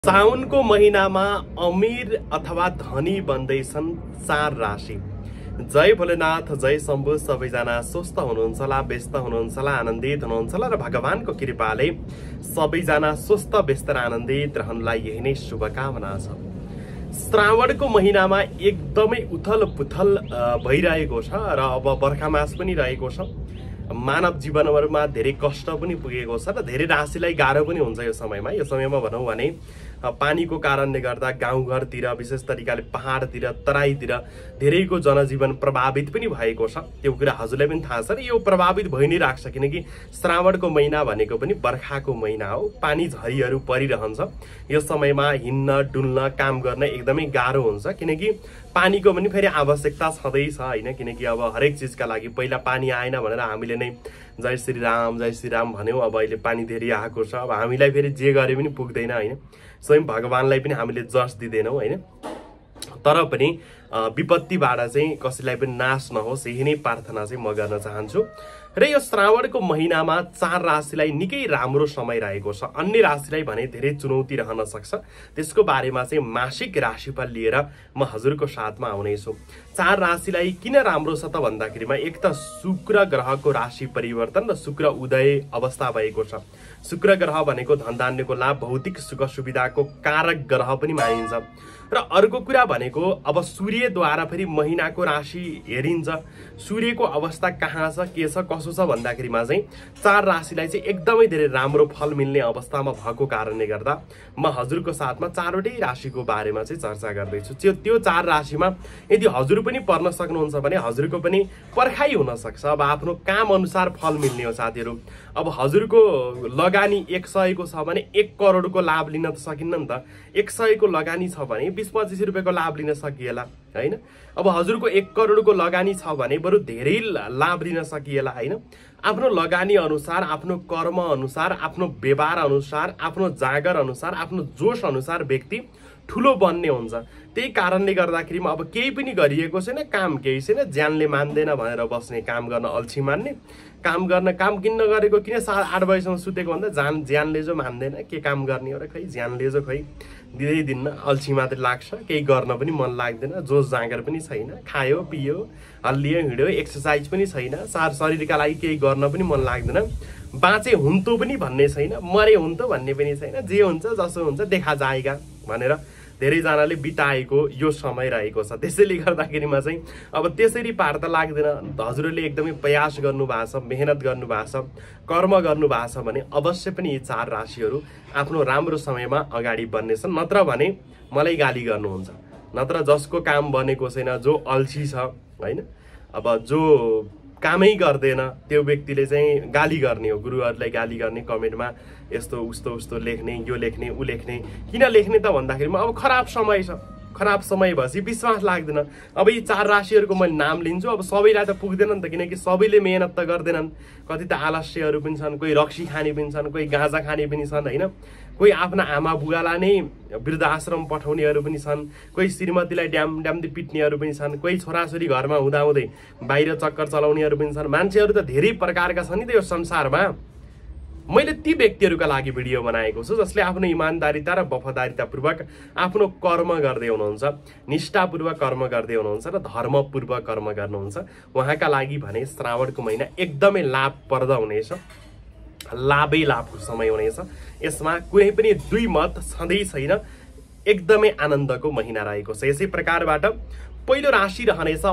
साउनको महिनामा अमीर अथवा धनी बन्दैछन् चार राशि। जय भोलेनाथ, जय शम्भु। सबैजना स्वस्थ हुनुहुन्छ होला, व्यस्त हुनुहुन्छ होला, आनन्दित हुनुहुन्छ होला र भगवानको कृपाले सबैजना स्वस्थ, व्यस्त र आनन्दित रहनुलाई यही नै शुभकामना छ। श्रावणको महिनामा एकदमै उथल पुथल भइरहेको छ र अब बर्खा मास पनि रहेको छ। मानव जीवनहरुमा धेरै कष्ट पनि पुगेको छ र धेरै राशिलाई गाह्रो पनि हुन्छ यो समयमा भनौं भने पानीको कारणले गर्दा गाउँघरतिर, विशेष तरिकाले पहाडतिर, तराईतिर धेरैको जनजीवन प्रभावित पनि भएको छ। त्यो कुरा हजुरलाई पनि थाहा छ र यो प्रभावित भइ नै राख्छ, किनकि श्रावणको महिना भनेको पनि बर्खाको महिना हो। पानी झरीहरू परिरहन्छ। यो समयमा हिँड्न डुल्न काम गर्न एकदमै गाह्रो हुन्छ, किनकि पानीको पनि फेरि आवश्यकता छँदैछ हैन। किनकि अब हरेक चिजका लागि पहिला पानी आएन भनेर हामीले नै जय श्री राम भन्यौं। अब अहिले पानी धेरै आएको छ। अब हामीलाई फेरि जे गरे पनि पुग्दैन हैन। स्वयं भगवानलाई पनि हामीले जस दिदैनौं हैन। तर पनि विपत्तिबाट चाहिँ कसैलाई पनि नाश नहोस्, यही नै प्रार्थना चाहिँ म गर्न चाहन्छु। र यो श्रावणको महिनामा चार राशिलाई निकै राम्रो समय रहेको छ। अन्य राशिलाई भने धेरै चुनौती रहन सक्छ। त्यसको बारेमा चाहिँ मासिक राशिफल लिएर म हजुरको साथमा आउनेछु। चार राशिलाई किन राम्रो छ त भन्दाखेरिमा एक त शुक्र ग्रहको राशि परिवर्तन र शुक्र उदय अवस्था भएको छ। शुक्र ग्रह भनेको धनधान्यको लाभ, भौतिक सुख सुविधाको कारक ग्रह पनि मानिन्छ। र अर्को कुरा भनेको अब सूर्यद्वारा फेरि महिनाको राशि हेरिन्छ। सूर्यको अवस्था कहाँ छ, के छ, कसो छ भन्दाखेरिमा चाहिँ चार राशिलाई चाहिँ एकदमै धेरै राम्रो फल मिल्ने अवस्थामा भएको कारणले गर्दा म हजुरको साथमा चारवटै राशिको बारेमा चाहिँ चर्चा गर्दैछु। त्यो चार राशिमा यदि हजुर पनि पर्न सक्नुहुन्छ भने हजुरको पनि पर्खाइ हुन सक्छ। अब आफ्नो काम अनुसार फल मिल्ने हो साथीहरू। अब हजुरको लगानी 100 को छ भने 1 करोडको लाभ लिन त सकिन्न नि त। 100 को लगानी छ भने 20-25 रुपैयाँको लाभ लिन सकिएला हैन। अब हजुरको 1 करोडको लगानी छ भने बरु धेरै लाभ लिन सकिएला हैन। आफ्नो लगानी अनुसार, आफ्नो कर्म अनुसार, आफ्नो व्यवहार अनुसार, आफ्नो जागर अनुसार, आफ्नो जोश अनुसार व्यक्ति ठुलो बन्ने हुन्छ। त्यही कारणले गर्दाखेरिमा अब केही पनि गरिएको छैन, काम केही छैन, ज्यानले मान्दैन भनेर बस्ने, काम गर्न अल्छी मान्ने, काम किन नगरेको, किन 7-8 बजेसम्म सुतेको भन्दा ज्यानले जो मान्दैन, के काम गर्ने हो र खै ज्यानले जो खै दिँदै दिन्न, अल्छी मात्रै लाग्छ, केही गर्न पनि मन लाग्दैन, जोस जाँगर पनि छैन, खायो पियो हल्लियो हिँड्यो, एक्सर्साइज पनि छैन, शरीरका लागि केही गर्न पनि मन लाग्दैन, बाँचे हुन्तो पनि भन्ने छैन, मरे हुन्तो भन्ने पनि छैन, जे हुन्छ जसो हुन्छ देखा जाएगा भनेर धेरैजनाले बिताएको यो समय रहेको छ। त्यसैले गर्दाखेरिमा चाहिँ अब त्यसरी पार त लाग्दैन। हजुरले एकदमै प्रयास गर्नु भएको छ, मेहनत गर्नु भएको छ, कर्म गर्नु भएको छ भने अवश्य पनि यी चार राशिहरू आफ्नो राम्रो समयमा अगाडि बढ्नेछन्। नत्र भने मलाई गाली गर्नुहुन्छ। नत्र जसको काम बनेको छैन, जो अल्छी छ हैन, अब जो कामै गर्दैन त्यो व्यक्तिले चाहिँ गाली गर्ने हो। गुरुहरुलाई गाली गर्ने, कमेन्टमा यस्तो उस्तो लेख्ने, यो लेख्ने, उ लेख्ने। किन लेख्ने त भन्दाखेरिमा अब खराब समय छ। खराब समय भएपछि विश्वास लाग्दैन। अब यी चार राशिहरूको मैले नाम लिन्छु। अब सबैलाई त पुग्दैन नि त, किनकि सबैले मेहनत त गर्दैनन्। कति त आलस्यहरू पनि छन्, कोही रक्सी खाने पनि छन्, कोही गाँजा खाने पनि छन् हैन। कोही आफ्ना आमा बुगालाई नै वृद्धाश्रम पठाउनेहरू पनि छन्, कोही श्रीमतीलाई ड्याम्दी पिट्नेहरू पनि छन्, कोही छोराछोरी घरमा हुँदाहुँदै बाहिर चक्कर चलाउनेहरू पनि छन्। मान्छेहरू त धेरै प्रकारका छन् नि त यो संसारमा। मैले ती व्यक्तिहरूका लागि भिडियो बनाएको छु जसले आफ्नो इमानदारिता र वफादारितापूर्वक आफ्नो कर्म गर्दै हुनुहुन्छ, निष्ठापूर्वक कर्म गर्दै हुनुहुन्छ र धर्मपूर्वक कर्म गर्नुहुन्छ। उहाँका लागि भने श्रावणको महिना एकदमै लाभप्रद हुनेछ, लाभै लाभको समय हुनेछ। यसमा कुनै पनि दुई मत छँदै छैन। एकदमै आनन्दको महिना रहेको छ। यसै प्रकारबाट पहिलो राशि रहनेछ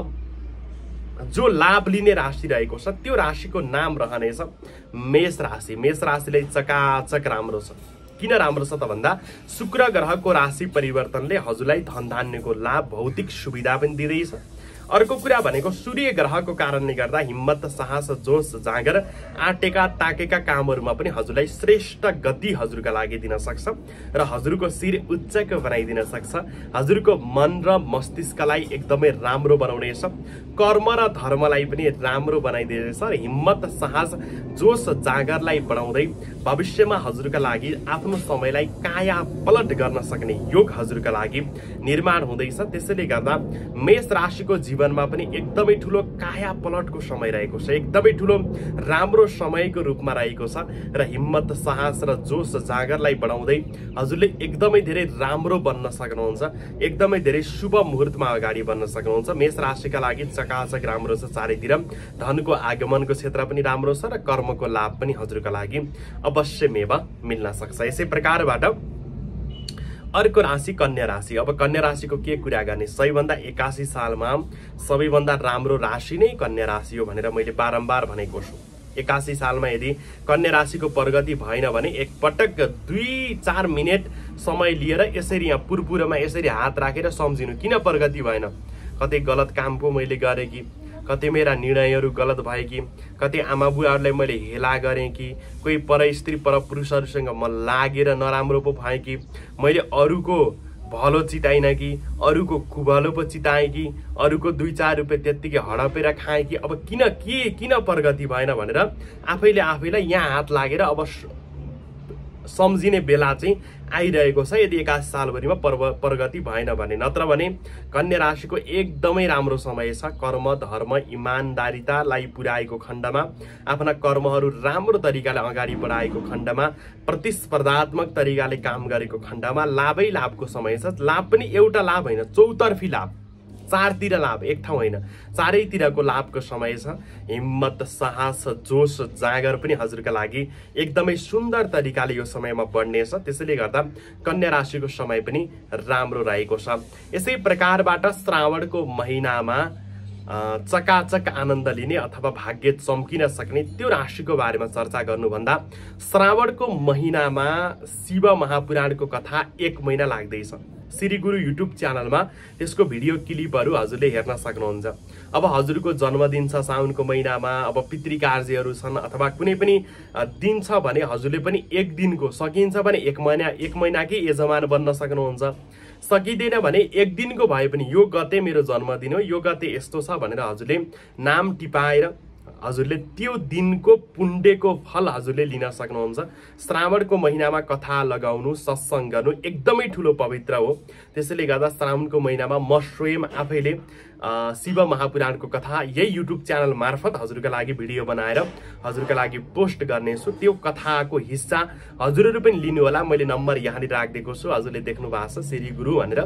जो लाभ लिने राशि रहेको छ, त्यो राशिको नाम रहनेछ मेष राशि। मेष राशिले चकाचक राम्रो छ। किन राम्रो छ त भन्दा शुक्र ग्रहको राशि परिवर्तनले हजुरलाई धनधान्यको लाभ, भौतिक सुविधा पनि दिँदैछ। अर्को कुरा भनेको सूर्य ग्रहको कारणले गर्दा हिम्मत, साहस, जोश जाँगर, आटेका ताकेका कामहरुमा पनि हजुरलाई श्रेष्ठ गति हजुरका लागि दिन सक्छ र हजुरको शिर उच्चको बनाइदिन सक्छ। हजुरको मन र मस्तिष्कलाई एकदमै राम्रो बनाउनेछ। कर्म र धर्मलाई पनि राम्रो बनाइदिनेछ। हिम्मत, साहस, जोश जाँगरलाई बढाउँदै भविष्यमा हजुरका लागि आफ्नो समयलाई काया पलट गर्न सक्ने योग हजुरका लागि निर्माण हुँदैछ। त्यसैले गर्दा मेष राशिको जीवनमा पनि एकदमै ठुलो काया पलटको समय रहेको छ, एकदमै ठुलो राम्रो समयको रूपमा रहेको छ र हिम्मत, साहस र जोश जागरलाई बढाउँदै हजुरले एकदमै धेरै राम्रो बन्न सक्नुहुन्छ, एकदमै धेरै शुभ मुहूर्तमा अगाडि बढ्न सक्नुहुन्छ। मेष राशिका लागि चकाचक राम्रो छ, चारैतिर धनको आगमनको क्षेत्र पनि राम्रो छ र कर्मको लाभ पनि हजुरका लागि अवश्यमेव मिल्न सक्छ। यसै प्रकारबाट अर्को राशि कन्या राशि। अब कन्या राशिको के कुरा गर्ने, सबैभन्दा 81 सालमा सबैभन्दा राम्रो राशि नै कन्या राशि हो भनेर मैले बारम्बार भनेको छु। 81 सालमा यदि कन्या राशिको प्रगति भएन भने एकपटक 2-4 मिनेट समय लिएर यसरी यहाँ पुरपुरमा यसरी हात राखेर सम्झिनु किन प्रगति भएन। कतै गलत काम पो मैले गरेँ कि, कतै मेरा निर्णयहरू गलत भए कि, कतै आमा बुवाहरूलाई मैले हेला गरेँ कि, कोही पर स्त्री पर पुरुषहरूसँग म लागेर नराम्रो पो भएँ कि, मैले अरूको भलो चिताइन कि, अरूको कुभलो पो चिताएँ कि, अरूको 2-4 रुपियाँ त्यत्तिकै हडपेर खाएँ कि, अब किन प्रगति भएन भनेर आफैले आफैलाई यहाँ हात लागेर अब सम्झिने बेला चाहिँ आइरहेको छ। यदि 81 सालभरिमा प्रगति भएन भने, नत्र भने कन्या राशिको एकदमै राम्रो समय छ। कर्म, धर्म, इमानदारितालाई पुर्याएको खण्डमा, आफ्ना कर्महरू राम्रो तरिकाले अगाडि बढाएको खण्डमा, प्रतिस्पर्धात्मक तरिकाले काम गरेको खण्डमा लाभै लाभको समय छ। लाभ पनि एउटा लाभ होइन, चौतर्फी लाभ, चारतिर लाभ, एक ठाउँ होइन, चारैतिरको लाभको समय छ। हिम्मत, साहस, जोश, जागर पनि हजुरका लागि एकदमै सुन्दर तरिकाले यो समयमा बढ्नेछ। त्यसैले गर्दा कन्या राशिको समय पनि राम्रो रहेको छ। यसै प्रकारबाट श्रावणको महिनामा चकाचक आनन्द लिने अथवा भाग्य चम्किन सक्ने त्यो राशिको बारेमा चर्चा गर्नुभन्दा श्रावणको महिनामा शिव महापुराणको कथा 1 महिना लाग्दैछ। श्री गुरु युट्युब च्यानलमा त्यसको भिडियो क्लिपहरू हजुरले हेर्न सक्नुहुन्छ। अब हजुरको जन्मदिन छ साउनको महिनामा, अब पितृकार्यहरू छन् अथवा कुनै पनि दिन छ भने हजुरले पनि एक दिनको, सकिन्छ भने एक महिनाकै यजमान बन्न सक्नुहुन्छ। सकिँदैन भने एक दिनको भए पनि यो गते मेरो जन्मदिन हो, यो गते यस्तो छ भनेर हजुरले नाम टिपाएर हजुरले त्यो दिनको पुण्यको फल हजुरले लिन सक्नुहुन्छ। श्रावणको महिनामा कथा लगाउनु, सत्संग गर्नु एकदमै ठुलो पवित्र हो। त्यसैले गर्दा श्रावणको महिनामा म स्वयं आफैले शिव महापुराणको कथा यही युट्युब च्यानल मार्फत हजुरका लागि भिडियो बनाएर हजुरका लागि पोस्ट गर्नेछु। त्यो कथाको हिस्सा हजुरहरू पनि लिनु होला। मैले नम्बर यहाँनिर राखिदिएको छु, हजुरले देख्नु भएको छ श्री गुरु भनेर।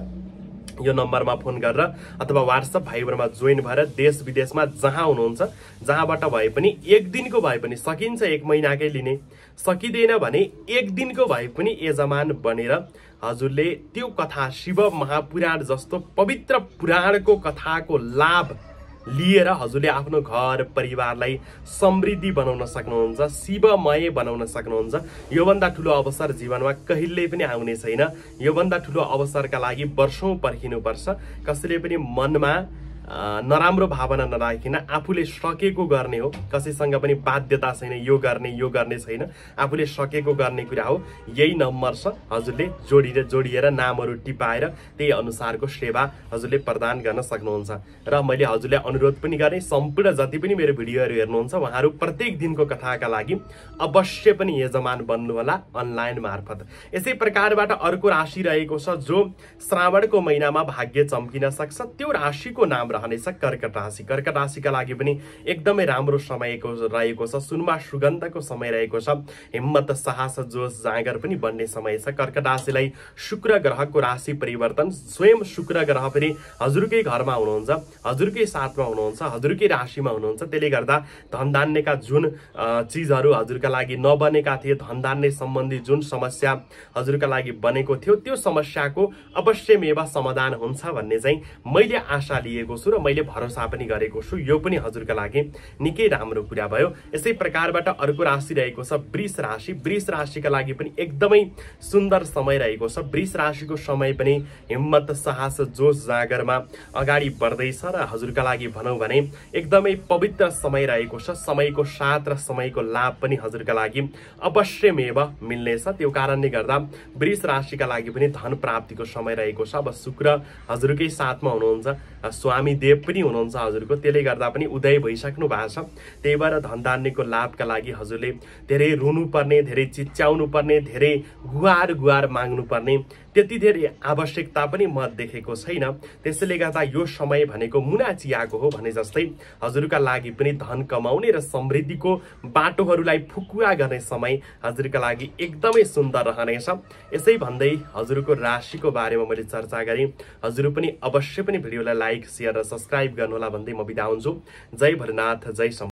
यो नम्बरमा फोन गरेर अथवा व्हाट्सएप भाइबरमा जोइन भएर देश विदेशमा जहाँ हुनुहुन्छ, जहाँबाट भए पनि एक दिनको भए पनि, सकिन्छ एक महिनाकै लिने, सकिँदैन भने एक दिनको भए पनि यजमान बनेर हजुरले त्यो कथा, शिव महापुराण जस्तो पवित्र पुराणको कथाको लाभ लिएर हजुरले आफ्नो घर परिवारलाई समृद्धि बनाउन सक्नुहुन्छ, शिवमय बनाउन सक्नुहुन्छ। योभन्दा ठुलो अवसर जीवनमा कहिल्यै पनि आउने छैन। योभन्दा ठुलो अवसरका लागि वर्षौं पर्खिनुपर्छ। कसैले पनि मनमा नराम्रो भावना नराखिन आफूले सकेको गर्ने हो। कसैसँग पनि बाध्यता छैन यो गर्ने छैन, आफूले सकेको गर्ने कुरा हो। यही नम्बर छ, हजुरले जोडिएर नामहरू टिपाएर त्यही अनुसारको सेवा हजुरले प्रदान गर्न सक्नुहुन्छ। र मैले हजुरले अनुरोध पनि गरेँ, सम्पूर्ण जति पनि मेरो भिडियोहरू हेर्नुहुन्छ उहाँहरू प्रत्येक दिनको कथाका लागि अवश्य पनि यजमान बन्नुहोला अनलाइन मार्फत। यसै प्रकारबाट अर्को राशि रहेको छ जो श्रावणको महिनामा भाग्य चम्किन सक्छ। त्यो राशिको नाम रहनेछ कर्कट राशि। कर्कट राशिका लागि पनि एकदमै राम्रो समयको रहेको छ। सुनमा सुगन्धको समय रहेको छ। हिम्मत, साहस, जोश, जाँगर पनि बन्ने समय छ। कर्कट राशिलाई शुक्र ग्रहको राशि परिवर्तन, स्वयं शुक्र ग्रह पनि हजुरकै घरमा हुनुहुन्छ, हजुरकै साथमा हुनुहुन्छ, हजुरकै राशिमा हुनुहुन्छ। त्यसले गर्दा धनधान्यका जुन चिजहरू हजुरका लागि नबनेका थिए, धनधान्य सम्बन्धी जुन समस्या हजुरका लागि बनेको थियो, त्यो समस्याको अवश्यमेव समाधान हुन्छ भन्ने चाहिँ मैले आशा लिएको छु र मैले भरोसा पनि गरेको छु। यो पनि हजुरका लागि निकै राम्रो कुरा भयो। यसै प्रकारबाट अर्को राशि रहेको छ वृष राशि। वृष राशिका लागि पनि एकदमै सुन्दर समय रहेको छ। वृष राशिको समय पनि हिम्मत, साहस, जोश, जागरमा अगाडि बढ्दैछ र हजुरका लागि भनौँ भने एकदमै पवित्र समय रहेको छ। समयको साथ र समयको लाभ पनि हजुरका लागि अवश्यमेव मिल्नेछ। त्यो कारणले गर्दा वृष राशिका लागि पनि धन प्राप्तिको समय रहेको छ। अब शुक्र हजुरकै साथमा हुनुहुन्छ, स्वामी शनिदेव पनि हुनुहुन्छ हजुरको, त्यसले गर्दा पनि उदय भइसक्नु भएको छ। त्यही भएर धनधान्यको लाभका लागि हजुरले धेरै रुनुपर्ने, धेरै चिच्याउनु पर्ने, धेरै गुहार माग्नुपर्ने त्यति धेरै आवश्यकता पनि म देखेको छैन। त्यसैले गर्दा यो समय भनेको मुना चियाको हो भने जस्तै हजुरका लागि पनि धन कमाउने र समृद्धिको बाटोहरूलाई फुकुवा गर्ने समय हजुरका लागि एकदमै सुन्दर रहनेछ। यसै भन्दै हजुरको राशिको बारेमा मैले चर्चा गरेँ। हजुर पनि अवश्य पनि भिडियोलाई लाइक, शेयर र सब्स्क्राइब गर्नुहोला भन्दै म बिदा हुन्छु। जय भोलेनाथ, जय